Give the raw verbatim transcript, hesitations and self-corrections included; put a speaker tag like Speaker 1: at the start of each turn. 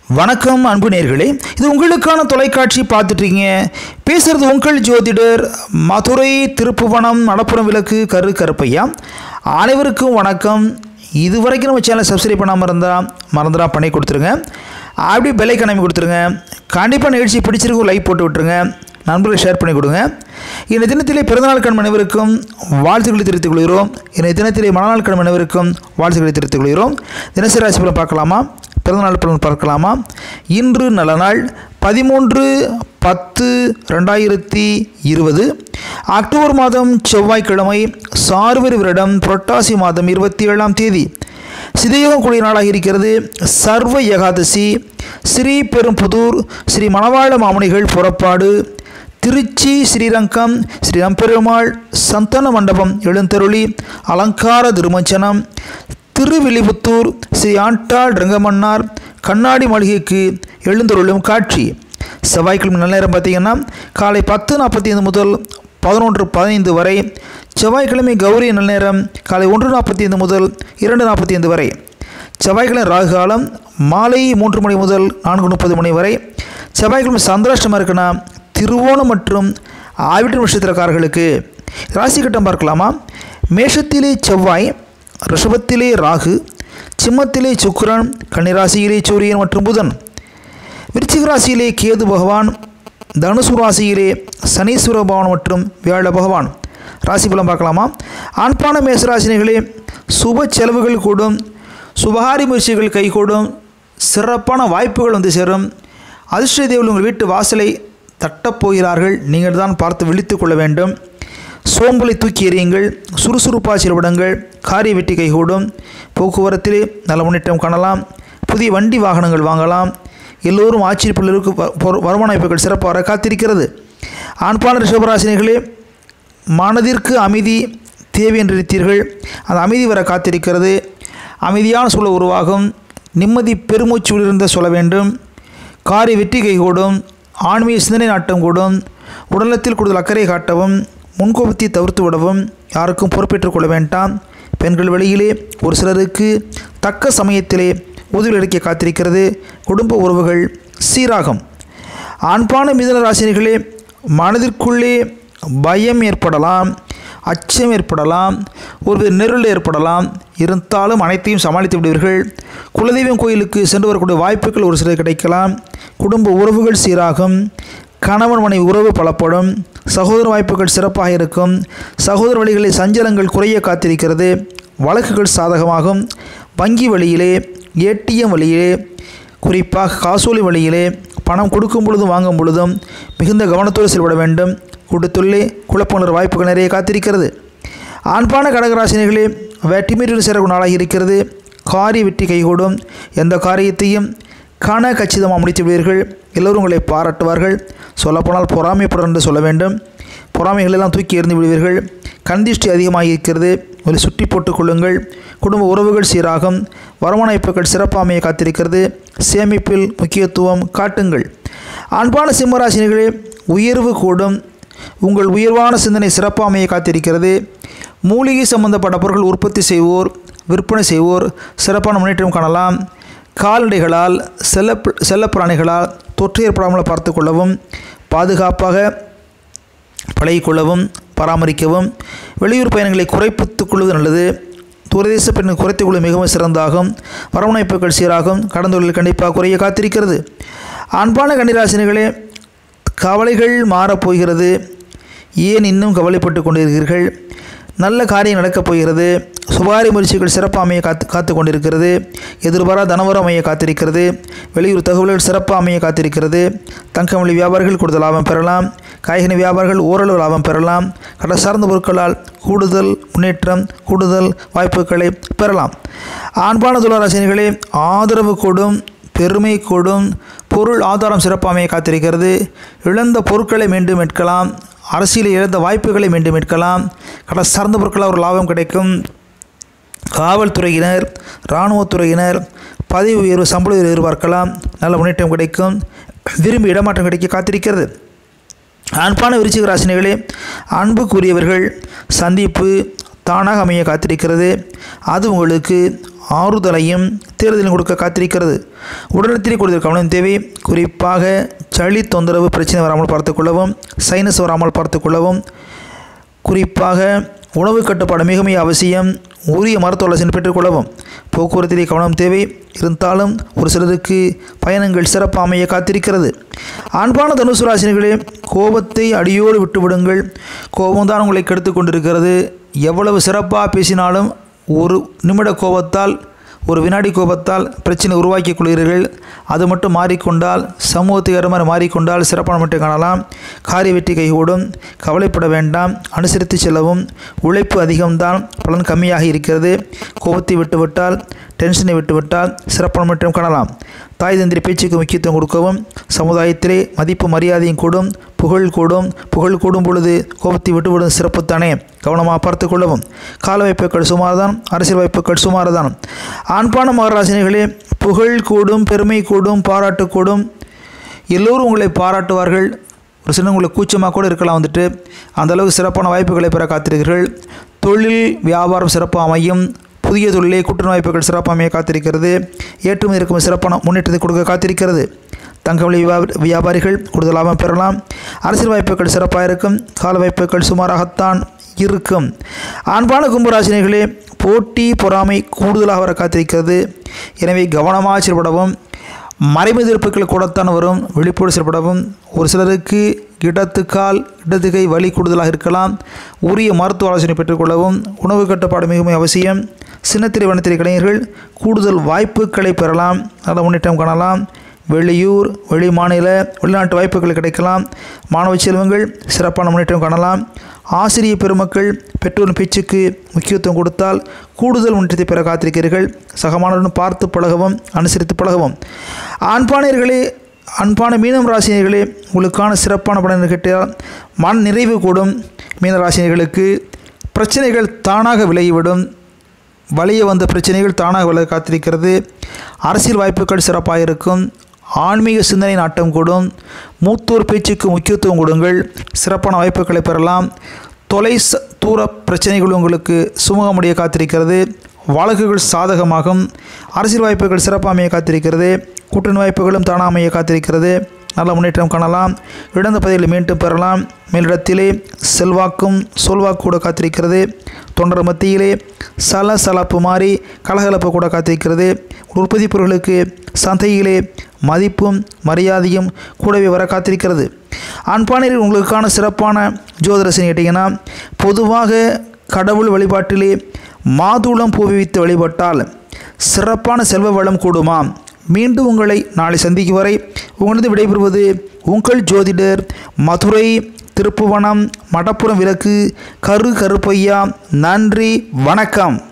Speaker 1: வணக்கம் அன்பு நேயர்களே, இது உங்களுக்கான தொலைக்காட்சி பார்த்துட்டு இருக்கீங்க. பேசுகிறது உங்கள் ஜோதிடர் மதுரை திருப்புவனம் மடப்புரம் விளக்கு கரு கருப்பையா. அனைவருக்கும் வணக்கம். இதுவரைக்கும் நம்ம சேனலை சப்ஸ்கிரைப் பண்ணாமல் இருந்தால் மறந்துடா பண்ணி கொடுத்துருங்க. அப்படி பெல் ஐகான் அமைக்க கொடுத்துருங்க. கண்டிப்பாக நிகழ்ச்சி பிடிச்சிருக்கும் லைக் போட்டு விட்டுருங்க. நண்பர்களை ஷேர் பண்ணி கொடுங்க. இந்த தினத்திலே பிறந்தநாள் கண் அனைவருக்கும் வாழ்த்துக்களை தெரிவித்துக் கொள்கிறோம். இந்த தினத்திலே மனநாள் கண் அனைவருக்கும் வாழ்த்துக்களை தெரிவித்துக் கொள்கிறோம். தினசரி ராசி பலன் பார்க்கலாமா? பிறந்தநாள் பலன் பார்க்கலாமா? இன்று நல்ல நாள் பதிமூன்று பத்து ரெண்டாயிரத்தி இருபது அக்டோபர் மாதம் செவ்வாய்க்கிழமை சார்வரி வருடம் புரட்டாசி மாதம் இருபத்தி ஏழாம் தேதி சிதையோகம் கூடிய நாளாக இருக்கிறது. சர்வ ஏகாதசி. ஸ்ரீ பெரும்புதூர் ஸ்ரீ மணவாள மாமுனிகள் புறப்பாடு. திருச்சி ஸ்ரீரங்கம் ஸ்ரீ நம்பெருமாள் சந்தன மண்டபம் எழுந்தருளி அலங்கார திருமஞ்சனம். திருவில்லிபுத்தூர் ஸ்ரீ ஆண்டாள் ரங்கமன்னார் கண்ணாடி மாளிகைக்கு எழுந்தருளும் காட்சி. செவ்வாய்க்கிழமை நல்ல நேரம் பார்த்திங்கன்னா காலை பத்து நாற்பத்தி ஐந்து முதல் பதினொன்று பதினைந்து வரை. செவ்வாய்க்கிழமை கௌரி நல்ல நேரம் காலை ஒன்று நாற்பத்தி ஐந்து முதல் இரண்டு நாற்பத்தி ஐந்து வரை. செவ்வாய்க்கிழமை ராகு காலம் மாலை மூன்று மணி முதல் நான்கு முப்பது மணி வரை. செவ்வாய்க்கிழமை சந்திராஷ்டமம் இருக்குன்னா திருவோணம் மற்றும் ஆவிட்ட நட்சத்திரக்காரர்களுக்கு. ராசி கட்டம் பார்க்கலாமா? மேஷத்திலே செவ்வாய், ரிஷபத்திலே ராகு, சிம்மத்திலே சுக்கிரன், கன்னிராசியிலே சூரியன் மற்றும் புதன், விருச்சிக ராசியிலே கேது பகவான், தனுசு ராசியிலே சனீஸ்வர பகவான் மற்றும் வியாழ பகவான். ராசி பலம் பார்க்கலாமா? ஆண்பான மேசராசினிகளே, சுப செலவுகள் கூடும், சுபகாரி முயற்சிகள் கைகூடும், சிறப்பான வாய்ப்புகள் வந்து சேரும். அதிர்ஷ்ட தேவர்கள் உங்கள் வீட்டு வாசலை தட்டப்போகிறார்கள். நீங்கள் தான் பார்த்து விழித்து கொள்ள வேண்டும். சோம்பலை தூக்கி எறியுங்கள். சுறுசுறுப்பாக செயல்படுங்கள். காரிய வெட்டி கைகூடும். போக்குவரத்திலே நல்ல முன்னேற்றம் காணலாம். புதிய வண்டி வாகனங்கள் வாங்கலாம். எல்லோரும் ஆச்சரியப்பிள்ளைகளுக்கு வருமான வாய்ப்புகள் சிறப்பாக வர காத்திருக்கிறது. ஆண்பான ரிஷபராசினிகளே, மனதிற்கு அமைதி தேவை என்று நினைத்தீர்கள். அந்த அமைதி வர காத்திருக்கிறது. அமைதியான சூழல் உருவாகும். நிம்மதி பெருமூச்சு இருந்த சொல்ல வேண்டும். காரிய வெற்றி கைகூடும். ஆன்மீக சிந்தனை நாட்டம் கூடும். உடலத்தில் கூடுதல் அக்கறை காட்டவும். முன்கோபத்தை தவிர்த்து விடவும். யாருக்கும் பொறுப்பேற்றுக் கொள்ள வேண்டாம். பெண்கள் வெளியிலே ஒரு சிலருக்கு தக்க சமயத்திலே உதவி அளிக்க காத்திருக்கிறது. குடும்ப உறவுகள் சீராகும். ஆண்பான மிதுன ராசினிகளே, மனதிற்குள்ளே பயம் ஏற்படலாம், அச்சம் ஏற்படலாம், ஒரு நெருள் ஏற்படலாம். இருந்தாலும் அனைத்தையும் சமாளித்து விடுவீர்கள். குலதெய்வம் கோயிலுக்கு சென்று வரக்கூடிய வாய்ப்புகள் ஒரு சிலர் கிடைக்கலாம். குடும்ப உறவுகள் சீராகும். கணவன் மனைவி உறவு பலப்படும். சகோதர வாய்ப்புகள் சிறப்பாக இருக்கும். சகோதர வழிகளில் சஞ்சலங்கள் குறைய காத்திருக்கிறது. வழக்குகள் சாதகமாகும். வங்கி வழியிலே, ஏடிஎம் வழியிலே, குறிப்பாக காசோலி வழியிலே பணம் கொடுக்கும் பொழுதும் வாங்கும் பொழுதும் மிகுந்த கவனத்தோடு செயல்பட வேண்டும். கூட்டத்துள்ளே குழப்பங்கள் வாய்ப்புகள் நிறைய காத்திருக்கிறது. ஆண்பான கடகராசினிகளே, வெற்றிமீறி சேரக்கூடிய நாளாக இருக்கிறது. காரிய வெற்றி கைகூடும். எந்த காரியத்தையும் கன கச்சிதமாக முடித்து விடுவீர்கள். எல்லோரும் உங்களை பாராட்டுவார்கள். சொல்லப்போனால் பொறாமைப்படும் என்று சொல்ல வேண்டும். பொறாமைகளெல்லாம் தூக்கி எறிந்து விடுவீர்கள். கண்திஷ்டி அதிகமாக இருக்கிறது. ஒரு சுற்றி போட்டுக் கொள்ளுங்கள். குடும்ப உறவுகள் சீராகும். வருமான வாய்ப்புகள் சிறப்பாமையை காத்திருக்கிறது. சேமிப்பில் முக்கியத்துவம் காட்டுங்கள். ஆண்பான சிம்மராசினிகளே, உயர்வு கூடும். உங்கள் உயர்வான சிந்தனை சிறப்பாமையை காத்திருக்கிறது. மூலிகை சம்பந்தப்பட்ட பொருட்கள் உற்பத்தி செய்வோர், விற்பனை செய்வோர் சிறப்பான முன்னேற்றம் காணலாம். கால்நடைகளால் செல்ல செல்லப்பிராணிகளால் தொற்று ஏற்படாமல் பார்த்து கொள்ளவும், பாதுகாப்பாக பழகிக்கொள்ளவும், பராமரிக்கவும். வெளியூர் பயணங்களை குறைப்பித்துக் கொள்வது நல்லது. தூரதேச பெண்ணை குறைத்துக் கொள்வது மிகவும் சிறந்தாகும். வரவணைப்புகள் சீராகும். கடந்தொழில் கண்டிப்பாக குறைய காத்திருக்கிறது. அன்பான கன்னிராசினிகளே, கவலைகள் மாறப்போகிறது. ஏன் இன்னும் கவலைப்பட்டு கொண்டிருக்கிறீர்கள்? நல்ல காரியம் நடக்கப் போகிறது. சுபாரி முயற்சிகள் சிறப்பாக அமைய காத்து காத்து கொண்டிருக்கிறது. எதிர்பாரா தனவரம் அமைய காத்திருக்கிறது. வெளியூர் தகவல்கள் சிறப்பாக அமைய காத்திருக்கிறது. தங்கமொழி வியாபாரிகள் கூடுதல் லாபம் பெறலாம். காய்கனி வியாபாரிகள் ஓரளவு லாபம் பெறலாம். கடை சார்ந்த பொருட்களால் கூடுதல் முன்னேற்றம், கூடுதல் வாய்ப்புகளை பெறலாம். ஆண்பான துளாராசினிகளே, ஆதரவு கூடும். பெருமை கூடும். பொருள் ஆதாரம் சிறப்பாக அமைய காத்திருக்கிறது. இழந்த பொருட்களை மீண்டும் மீட்கலாம். அரசியலில் இழந்த வாய்ப்புகளை மீண்டும் மீட்கலாம். கடை சார்ந்த பொருட்களால் ஒரு லாபம் கிடைக்கும். காவல்துறையினர், இராணுவத்துறையினர் பதவி உயர்வு, சம்பள உயர்வு எதிர்பார்க்கலாம். நல்ல முன்னேற்றம் கிடைக்கும். விரும்பி இடமாற்றம் கிடைக்க காத்திருக்கிறது. அன்பான விருச்சிக ராசினிகளே, அன்புக்குரியவர்கள் சந்திப்பு தானாக அமைய காத்திருக்கிறது. அது உங்களுக்கு ஆறுதலையும் தேர்தலும் கொடுக்க காத்திருக்கிறது. உடல்நலத்திலே கூடுதல் கவனம் தேவை. குறிப்பாக சளி தொந்தரவு பிரச்சனை வராமல் பார்த்துக்கொள்ளவும், சைனஸ் வராமல் பார்த்துக்கொள்ளவும், குறிப்பாக உணவு கட்டுப்பாடு மிக மிக அவசியம். உரிய மருத்துவ ஆலோசனை பெற்றுக்கொள்ளவும். போக்குவரத்திலே கவனம் தேவை. இருந்தாலும் ஒரு சிலருக்கு பயணங்கள் சிறப்பாக அமைய காத்திருக்கிறது. ஆண்பான தனுசு ராசினிகளே, கோபத்தை அடியோடு விட்டுவிடுங்கள். கோபம்தான் உங்களை கெடுத்து கொண்டிருக்கிறது. எவ்வளவு சிறப்பாக பேசினாலும் ஒரு நிமிட கோபத்தால், ஒரு வினாடி கோபத்தால் பிரச்சனை உருவாக்கி கொள்கிறீர்கள். அது மட்டும் மாறிக்கொண்டால், சமூகத்துக்கு மாறிக்கொண்டால் சிறப்பான மட்டும் காணலாம். காரிய வெற்றி கைகூடும். கவலைப்பட வேண்டாம். அனுசரித்து செல்லவும். உழைப்பு அதிகம்தான், பலன் கம்மியாக இருக்கிறது. கோபத்தை விட்டுவிட்டால், டென்ஷனை விட்டுவிட்டால் சிறப்பான மட்டும் காணலாம். தாய் தந்திரி பேச்சுக்கு முக்கியத்துவம் கொடுக்கவும். சமுதாயத்திலே மதிப்பு மரியாதையும் கூடும். புகழ் கூடும். புகழ் கூடும் பொழுது கோபத்தை விட்டுவிடும் சிறப்புத்தானே. கவனமாக பார்த்து கொள்ளவும். கால வாய்ப்புகள் சுமார்தான். அரசியல் வாய்ப்புகள் சுமார்தான். ஆண்பான மகராசினிகளே, புகழ் கூடும், பெருமை கூடும், பாராட்டு கூடும். எல்லோரும் உங்களை பாராட்டுவார்கள். ஒரு சின்ன உங்களுக்கு கூச்சமாக கூட இருக்கலாம். வந்துட்டு அந்தளவுக்கு சிறப்பான வாய்ப்புகளை பெற காத்திருக்கிறீர்கள். தொழில் வியாபாரம் சிறப்பாக அமையும். புதிய தொழிலே கூட்டுறவு வாய்ப்புகள் சிறப்பாக அமைய காத்திருக்கிறது. ஏற்றுமதி இருக்கும் சிறப்பான முன்னேற்றத்தை கொடுக்க காத்திருக்கிறது. தங்கவெளி வியாபாரிகள் கூடுதல் லாபம் பெறலாம். அரசியல் வாய்ப்புகள் சிறப்பாக இருக்கும். கால வாய்ப்புகள் சுமாராகத்தான் இருக்கும். ஆண்பான கும்பராசினிகளே, போட்டி பொறாமை கூடுதலாக வர காத்திருக்கிறது. எனவே கவனமாக செயல்படவும். மறைமுக எதிர்ப்புகள் கூடத்தான் வரும். விழிப்போடு செயல்படவும். ஒரு சிலருக்கு இடத்துக்கால் இடத்துக்கை வலி கூடுதலாக இருக்கலாம். உரிய மருத்துவ ஆலோசனை பெற்றுக்கொள்ளவும். உணவு கட்டுப்பாடு மிகவும் அவசியம். சின்னத்திரை வனத்திரை கலைஞர்கள் கூடுதல் வாய்ப்புகளை பெறலாம். நல்ல முன்னேற்றம் காணலாம். வெளியூர், வெளி மாநில, வெளிநாட்டு வாய்ப்புகள் கிடைக்கலாம். மாணவ செல்வங்கள் சிறப்பான முன்னேற்றம் காணலாம். ஆசிரியர் பெருமக்கள் பெற்றோரின் பேச்சுக்கு முக்கியத்துவம் கொடுத்தால் கூடுதல் முன்னேற்றத்தை பெற காத்திருக்கிறீர்கள். சக மாணவருடன் பார்த்து பழகவும், அனுசரித்து பழகவும். ஆண்பானியர்களே, அன்பான மீனம் ராசினியர்களே, உங்களுக்கான சிறப்பான பலன் கேட்டால் மன நிறைவு கூடும். மீன ராசினியர்களுக்கு பிரச்சனைகள் தானாக விலகிவிடும். வலிய வந்த பிரச்சனைகள் தானாக விலக காத்திருக்கிறது. அரசியல் வாய்ப்புகள் சிறப்பாக இருக்கும். ஆன்மீக சிந்தனை நாட்டம் கூடும். மூத்தோர் பேச்சுக்கு முக்கியத்துவம் கொடுங்கள். சிறப்பான வாய்ப்புகளை பெறலாம். தொலை தூர பிரச்சனைகள் உங்களுக்கு சுமூகமுடைய காத்திருக்கிறது. வழக்குகள் சாதகமாகும். அரசியல் வாய்ப்புகள் சிறப்பாக அமைய காத்திருக்கிறது. கூட்டணி வாய்ப்புகளும் தானாக அமைய காத்திருக்கிறது. நல்ல முன்னேற்றம் காணலாம். இழந்த பதவிகளை மீண்டும் பெறலாம். மேலிடத்திலே செல்வாக்கும் சொல்வாக்கு கூட காத்திருக்கிறது. தொண்டர் மத்தியிலே சல சலப்பு மாறி கலகலப்பு கூட காத்திருக்கிறது. உற்பத்தி பொருட்களுக்கு சந்தையிலே மதிப்பும் மரியாதையும் கூடவே வர காத்திருக்கிறது. ஆண்பானியர்கள் உங்களுக்கான சிறப்பான ஜோதிடரசனை கேட்டிங்கன்னா, பொதுவாக கடவுள் வழிபாட்டிலே மாதுளம் பூ வைத்து வழிபட்டால் சிறப்பான செல்வ வளம் கூடுமாம். மீண்டும் உங்களை நாளை சந்திக்கும் வரை உங்களது விடைபெறுவது உங்கள் ஜோதிடர், மதுரை, திருப்புவனம், மடப்புரம் விளக்கு, கரு கருப்பையா. நன்றி, வணக்கம்.